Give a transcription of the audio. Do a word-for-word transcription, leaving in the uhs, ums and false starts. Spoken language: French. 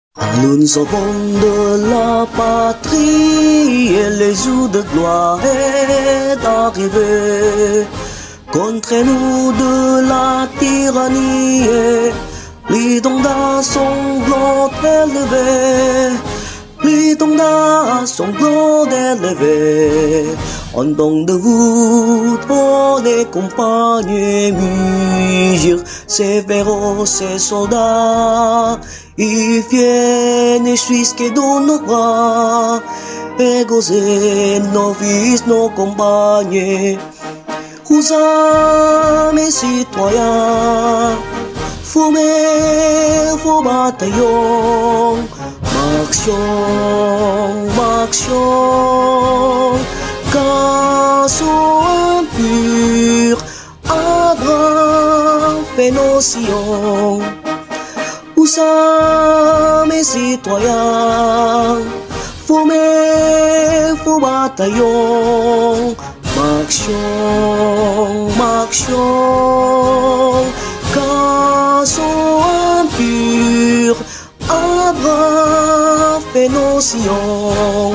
Nous nous sauvons de la patrie et les jours de gloire est arrivé. Contre nous de la tyrannie, l'idon d'un sanglant élevé, l'idon d'un sanglant élevé. En don de vous, toi les compagnes mugir, ces féroces, ces soldats, ils viennent et jusqu'à dans nos bras, égosés, nos fils, nos compagnes. Vous mes citoyens, formez vos bataillons, marchons, marchons, cassons impur, Abraham fait nos sillons. Vous mes citoyens, formez vos bataillons, marchons, marchons, cassons impur, Abraham fait nos sillons.